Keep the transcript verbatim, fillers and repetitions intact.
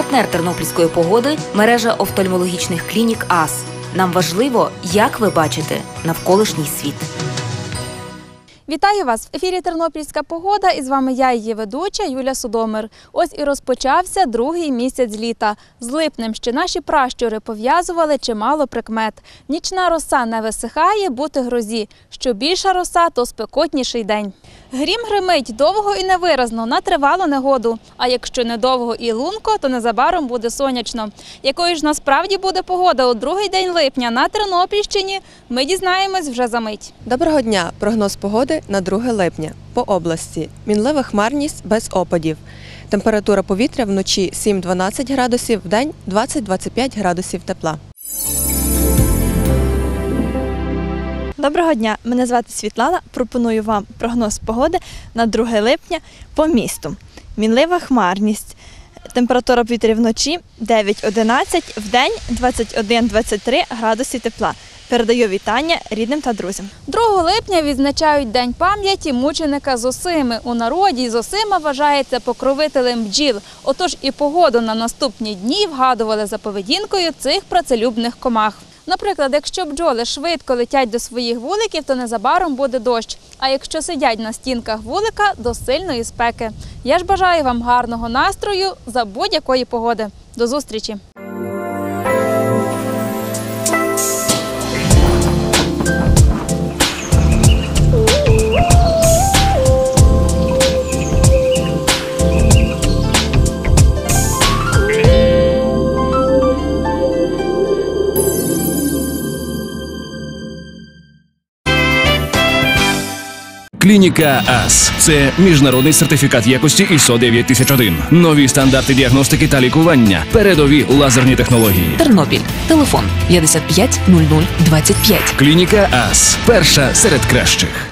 Партнер тернопільської погоди – мережа офтальмологічних клінік АС. Нам важливо, як ви бачите навколишній світ. Вітаю вас! В ефірі «Тернопільська погода» і з вами я, її ведуча Юля Судомир. Ось і розпочався другий місяць літа. З липнем ще наші пращури пов'язували чимало прикмет. Нічна роса не висихає, бути грозі. Що більша роса, то спекотніший день. Грім гримить довго і невиразно, на тривалу негоду. А якщо недовго і лунко, то незабаром буде сонячно. Якою ж насправді буде погода у другий день липня на Тернопільщині, ми дізнаємось вже за мить. Доброго дня! Прогноз погоди на друге липня. По області. Мінлива хмарність без опадів. Температура повітря вночі сім-дванадцять градусів, вдень двадцять-двадцять п'ять градусів тепла. Доброго дня, мене звати Світлана. Пропоную вам прогноз погоди на друге липня по місту. Мінлива хмарність. Температура повітря вночі дев'ять-одинадцять, вдень двадцять один-двадцять три градуси тепла. Передаю вітання рідним та друзям. другого липня відзначають День пам'яті мученика Зосими. У народі Зосима вважається покровителем бджіл. Отож і погоду на наступні дні вгадували за поведінкою цих працелюбних комах. Наприклад, якщо бджоли швидко летять до своїх вуликів, то незабаром буде дощ. А якщо сидять на стінках вулика, до сильної спеки. Я ж бажаю вам гарного настрою за будь-якої погоди. До зустрічі! Клініка АС – це міжнародний сертифікат якості ай ес о дев'ять тисяч один. Нові стандарти діагностики та лікування. Передові лазерні технології. Тернопіль. Телефон п'ятдесят п'ять нуль нуль двадцять п'ять. Клініка АС – перша серед кращих.